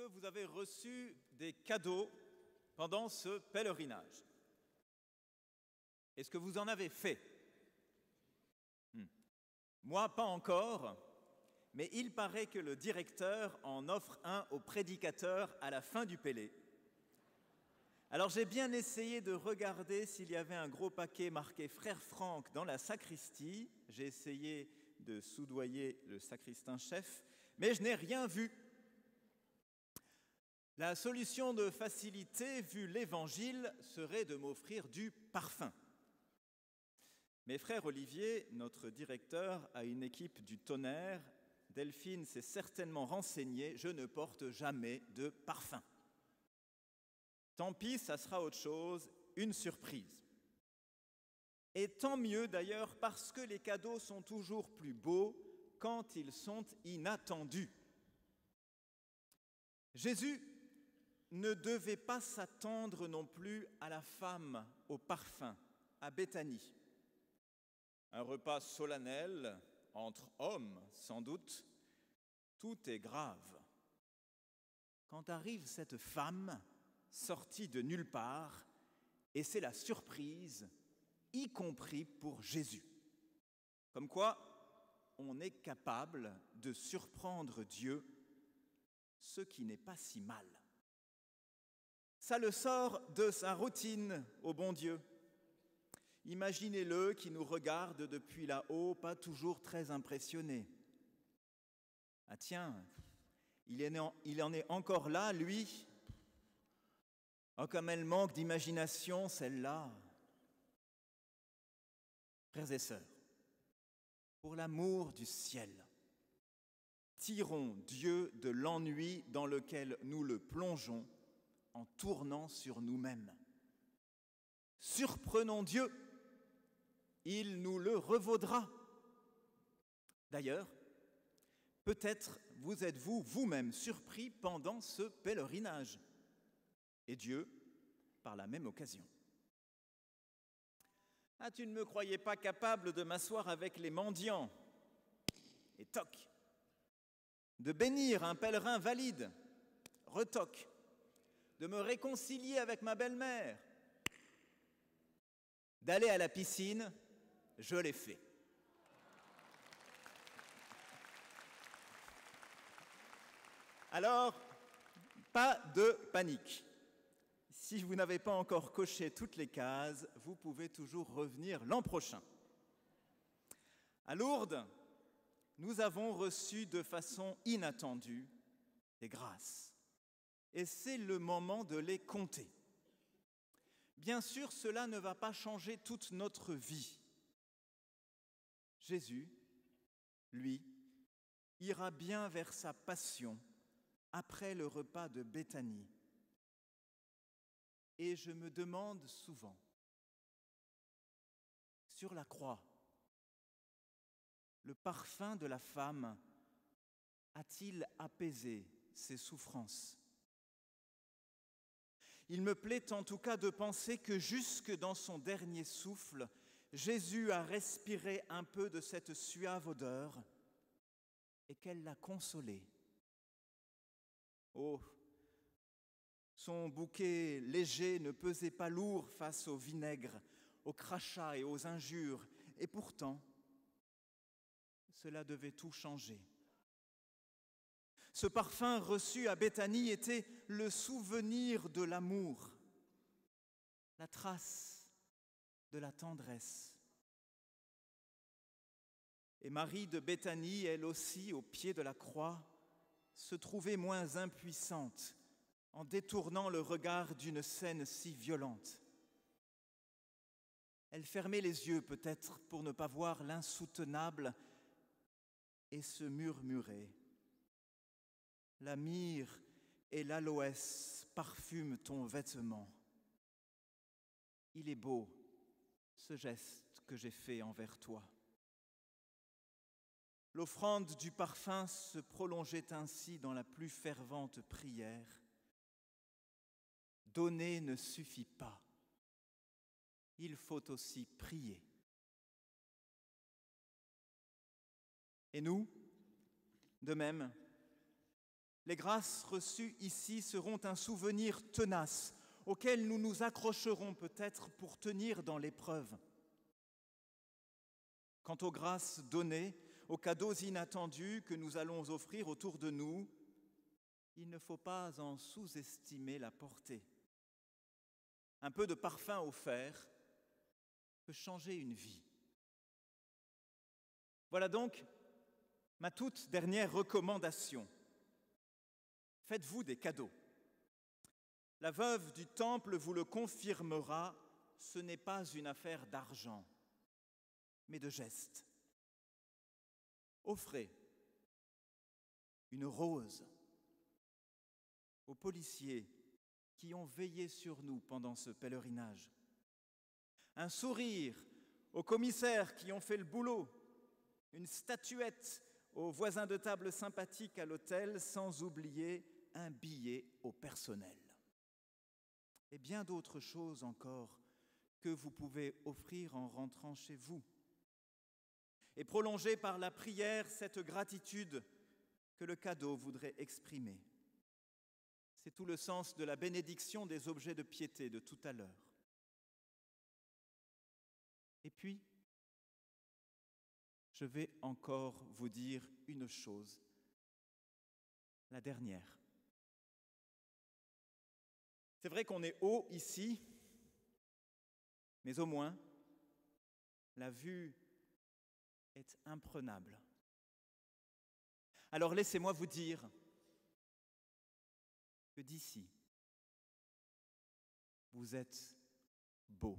vous avez reçu des cadeaux pendant ce pèlerinage? Est-ce que vous en avez fait? Moi, pas encore, mais il paraît que le directeur en offre un au prédicateur à la fin du pélé. Alors j'ai bien essayé de regarder s'il y avait un gros paquet marqué Frère Franck dans la sacristie. J'ai essayé de soudoyer le sacristain-chef, mais je n'ai rien vu. La solution de facilité, vu l'Évangile, serait de m'offrir du parfum. Mais frère Olivier, notre directeur, a une équipe du tonnerre. Delphine s'est certainement renseignée, je ne porte jamais de parfum. Tant pis, ça sera autre chose, une surprise. Et tant mieux d'ailleurs, parce que les cadeaux sont toujours plus beaux quand ils sont inattendus. Jésus ne devait pas s'attendre non plus à la femme au parfum, à Béthanie. Un repas solennel entre hommes, sans doute, tout est grave. Quand arrive cette femme, sortie de nulle part, et c'est la surprise, y compris pour Jésus. Comme quoi, on est capable de surprendre Dieu, ce qui n'est pas si mal. Ça le sort de sa routine, au bon Dieu. Imaginez-le qui nous regarde depuis là-haut, pas toujours très impressionné. Ah tiens, il en est encore là, lui. Oh, comme elle manque d'imagination, celle-là. Frères et sœurs, pour l'amour du ciel, tirons Dieu de l'ennui dans lequel nous le plongeons en tournant sur nous-mêmes. Surprenons Dieu, il nous le revaudra. D'ailleurs, peut-être vous êtes-vous vous-même surpris pendant ce pèlerinage, et Dieu par la même occasion. Ah, tu ne me croyais pas capable de m'asseoir avec les mendiants, et toc, de bénir un pèlerin valide, retoc, de me réconcilier avec ma belle-mère, d'aller à la piscine, je l'ai fait. Alors, pas de panique. Si vous n'avez pas encore coché toutes les cases, vous pouvez toujours revenir l'an prochain. À Lourdes, nous avons reçu de façon inattendue des grâces. Et c'est le moment de les compter. Bien sûr, cela ne va pas changer toute notre vie. Jésus, lui, ira bien vers sa passion après le repas de Béthanie. Et je me demande souvent, sur la croix, le parfum de la femme a-t-il apaisé ses souffrances? Il me plaît en tout cas de penser que jusque dans son dernier souffle, Jésus a respiré un peu de cette suave odeur et qu'elle l'a consolé. Oh, son bouquet léger ne pesait pas lourd face au vinaigre, aux crachats et aux injures, et pourtant, cela devait tout changer. Ce parfum reçu à Béthanie était le souvenir de l'amour, la trace de la tendresse. Et Marie de Béthanie, elle aussi, au pied de la croix, se trouvait moins impuissante en détournant le regard d'une scène si violente. Elle fermait les yeux peut-être pour ne pas voir l'insoutenable et se murmurait. La myrrhe et l'aloès parfument ton vêtement. Il est beau, ce geste que j'ai fait envers toi. L'offrande du parfum se prolongeait ainsi dans la plus fervente prière. Donner ne suffit pas. Il faut aussi prier. Et nous, de même, Les grâces reçues ici seront un souvenir tenace auquel nous nous accrocherons peut-être pour tenir dans l'épreuve. Quant aux grâces données, aux cadeaux inattendus que nous allons offrir autour de nous, il ne faut pas en sous-estimer la portée. Un peu de parfum offert peut changer une vie. Voilà donc ma toute dernière recommandation. Faites-vous des cadeaux. La veuve du temple vous le confirmera, ce n'est pas une affaire d'argent, mais de gestes. Offrez une rose aux policiers qui ont veillé sur nous pendant ce pèlerinage, un sourire aux commissaires qui ont fait le boulot, une statuette aux voisins de table sympathiques à l'hôtel, sans oublier un billet au personnel. Et bien d'autres choses encore que vous pouvez offrir en rentrant chez vous. Et prolonger par la prière cette gratitude que le cadeau voudrait exprimer. C'est tout le sens de la bénédiction des objets de piété de tout à l'heure. Et puis, je vais encore vous dire une chose, la dernière. C'est vrai qu'on est haut ici, mais au moins, la vue est imprenable. Alors laissez-moi vous dire que d'ici, vous êtes beau.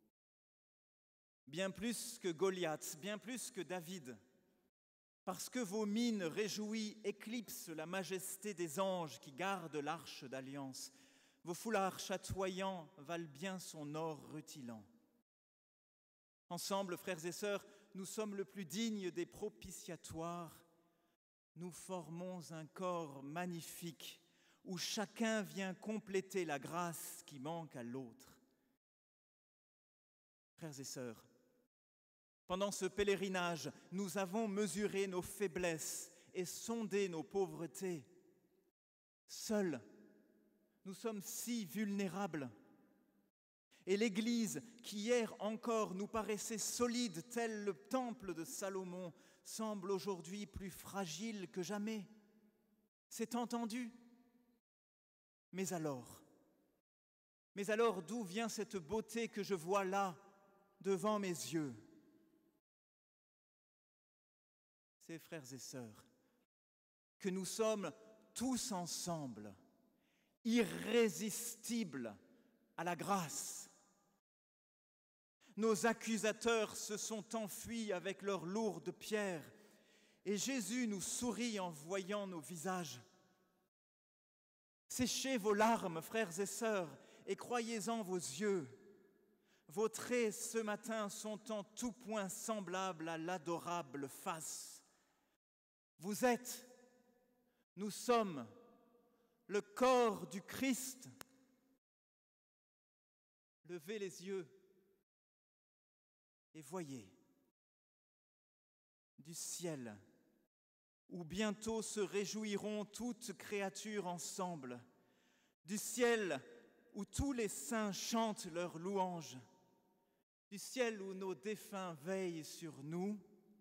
Bien plus que Goliath, bien plus que David, parce que vos mines réjouies éclipsent la majesté des anges qui gardent l'arche d'alliance. Vos foulards chatoyants valent bien son or rutilant. Ensemble, frères et sœurs, nous sommes le plus dignes des propitiatoires. Nous formons un corps magnifique où chacun vient compléter la grâce qui manque à l'autre. Frères et sœurs, pendant ce pèlerinage, nous avons mesuré nos faiblesses et sondé nos pauvretés. Seuls, nous sommes si vulnérables. Et l'Église, qui hier encore nous paraissait solide, tel le temple de Salomon, semble aujourd'hui plus fragile que jamais. C'est entendu. Mais alors, d'où vient cette beauté que je vois là, devant mes yeux ? C'est, frères et sœurs, que nous sommes tous ensemble, irrésistibles à la grâce. Nos accusateurs se sont enfuis avec leurs lourdes pierres, et Jésus nous sourit en voyant nos visages. Séchez vos larmes, frères et sœurs, et croyez-en vos yeux. Vos traits ce matin sont en tout point semblables à l'adorable face. Vous êtes, nous sommes, le corps du Christ. Levez les yeux et voyez du ciel, où bientôt se réjouiront toutes créatures ensemble, du ciel où tous les saints chantent leurs louanges, du ciel où nos défunts veillent sur nous,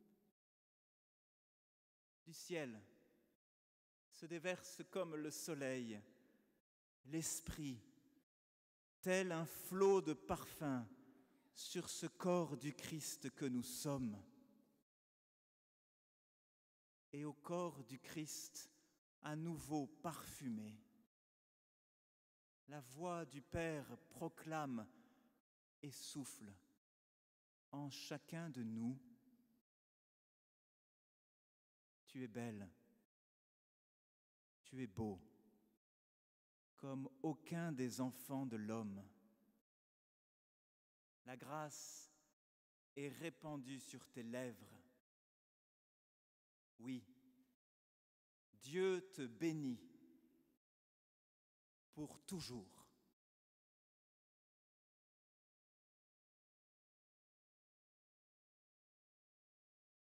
du ciel se déverse comme le soleil l'Esprit, tel un flot de parfum sur ce corps du Christ que nous sommes. Et au corps du Christ, à nouveau parfumé, la voix du Père proclame et souffle en chacun de nous. Tu es belle, tu es beau, comme aucun des enfants de l'homme. La grâce est répandue sur tes lèvres. Oui, Dieu te bénit pour toujours.